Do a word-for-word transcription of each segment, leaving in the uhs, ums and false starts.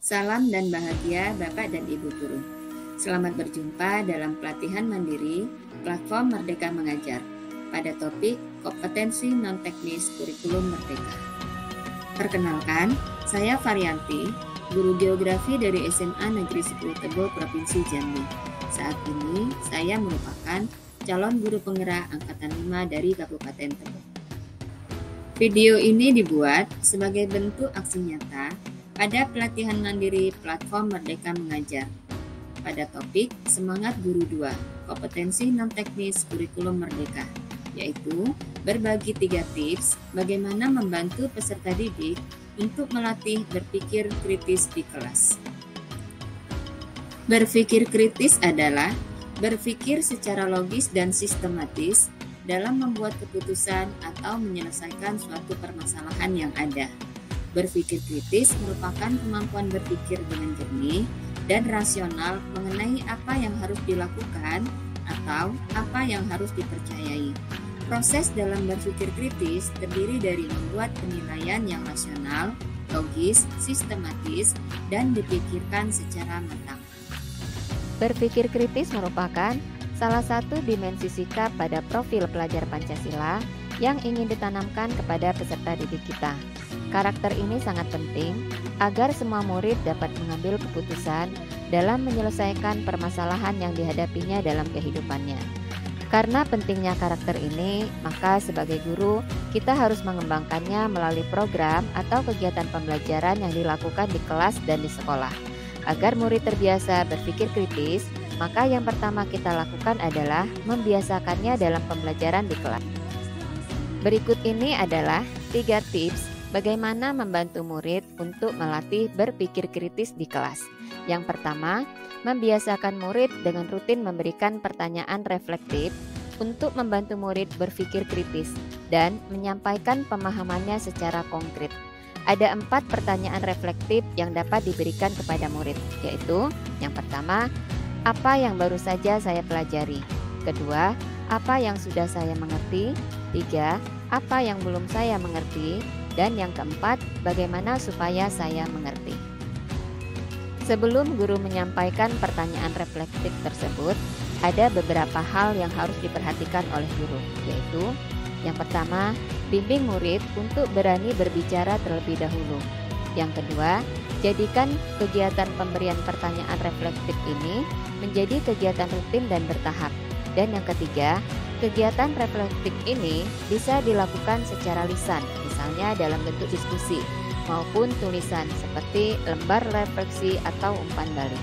Salam dan bahagia Bapak dan Ibu Guru. Selamat berjumpa dalam pelatihan mandiri platform Merdeka Mengajar pada topik kompetensi non-teknis kurikulum Merdeka. Perkenalkan, saya Varianti, guru geografi dari S M A Negeri sepuluh Tebo, Provinsi Jambi. Saat ini saya merupakan calon guru penggerak Angkatan lima dari Kabupaten Tebo. Video ini dibuat sebagai bentuk aksi nyata pada pelatihan mandiri platform Merdeka Mengajar pada topik Semangat Guru dua, Kompetensi Non-Teknis Kurikulum Merdeka, yaitu berbagi tiga tips bagaimana membantu peserta didik untuk melatih berpikir kritis di kelas. Berpikir kritis adalah berpikir secara logis dan sistematis dalam membuat keputusan atau menyelesaikan suatu permasalahan yang ada. Berpikir kritis merupakan kemampuan berpikir dengan jernih dan rasional mengenai apa yang harus dilakukan atau apa yang harus dipercayai. Proses dalam berpikir kritis terdiri dari membuat penilaian yang rasional, logis, sistematis, dan dipikirkan secara matang. Berpikir kritis merupakan salah satu dimensi sikap pada profil pelajar Pancasila yang ingin ditanamkan kepada peserta didik kita. Karakter ini sangat penting agar semua murid dapat mengambil keputusan dalam menyelesaikan permasalahan yang dihadapinya dalam kehidupannya. Karena pentingnya karakter ini, maka sebagai guru kita harus mengembangkannya melalui program atau kegiatan pembelajaran yang dilakukan di kelas dan di sekolah. Agar murid terbiasa berpikir kritis, maka yang pertama kita lakukan adalah membiasakannya dalam pembelajaran di kelas. Berikut ini adalah tiga tips bagaimana membantu murid untuk melatih berpikir kritis di kelas. Yang pertama, membiasakan murid dengan rutin memberikan pertanyaan reflektif untuk membantu murid berpikir kritis dan menyampaikan pemahamannya secara konkret. Ada empat pertanyaan reflektif yang dapat diberikan kepada murid, yaitu yang pertama, apa yang baru saja saya pelajari? Kedua, apa yang sudah saya mengerti? Tiga, apa yang belum saya mengerti? Dan yang keempat, bagaimana supaya saya mengerti? Sebelum guru menyampaikan pertanyaan reflektif tersebut, ada beberapa hal yang harus diperhatikan oleh guru, yaitu yang pertama, bimbing murid untuk berani berbicara terlebih dahulu. Yang kedua, jadikan kegiatan pemberian pertanyaan reflektif ini menjadi kegiatan rutin dan bertahap. Dan yang ketiga, kegiatan reflektif ini bisa dilakukan secara lisan, misalnya dalam bentuk diskusi, maupun tulisan seperti lembar refleksi atau umpan balik.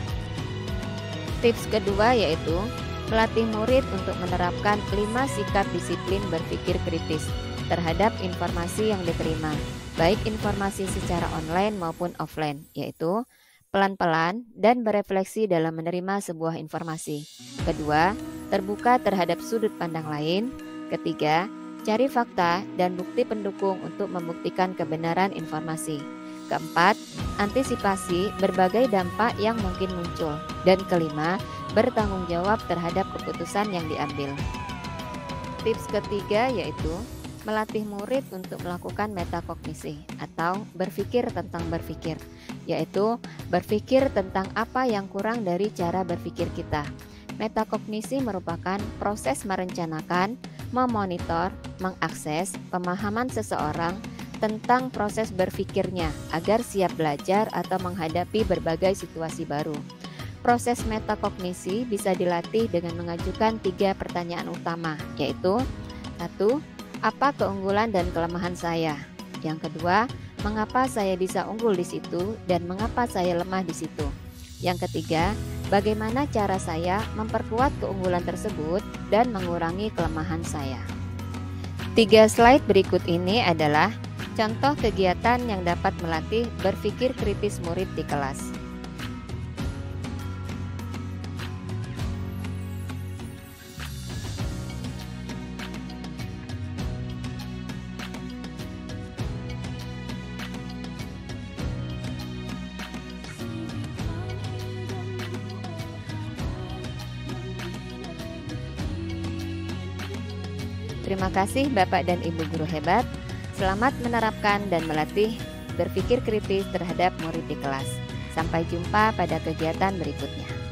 Tips kedua yaitu melatih murid untuk menerapkan lima sikap disiplin berpikir kritis terhadap informasi yang diterima, baik informasi secara online maupun offline, yaitu pelan-pelan dan berefleksi dalam menerima sebuah informasi. Kedua, terbuka terhadap sudut pandang lain. Ketiga, cari fakta dan bukti pendukung untuk membuktikan kebenaran informasi. Keempat, antisipasi berbagai dampak yang mungkin muncul. Dan kelima, bertanggung jawab terhadap keputusan yang diambil. Tips ketiga yaitu melatih murid untuk melakukan metakognisi atau berpikir tentang berpikir, yaitu berpikir tentang apa yang kurang dari cara berpikir kita. Metakognisi merupakan proses merencanakan, memonitor, mengakses pemahaman seseorang tentang proses berpikirnya agar siap belajar atau menghadapi berbagai situasi baru. Proses metakognisi bisa dilatih dengan mengajukan tiga pertanyaan utama, yaitu satu. Apa keunggulan dan kelemahan saya? Yang kedua, mengapa saya bisa unggul di situ dan mengapa saya lemah di situ? Yang ketiga, bagaimana cara saya memperkuat keunggulan tersebut dan mengurangi kelemahan saya? Tiga slide berikut ini adalah contoh kegiatan yang dapat melatih berpikir kritis murid di kelas. Terima kasih Bapak dan Ibu guru hebat. Selamat menerapkan dan melatih berpikir kritis terhadap murid di kelas. Sampai jumpa pada kegiatan berikutnya.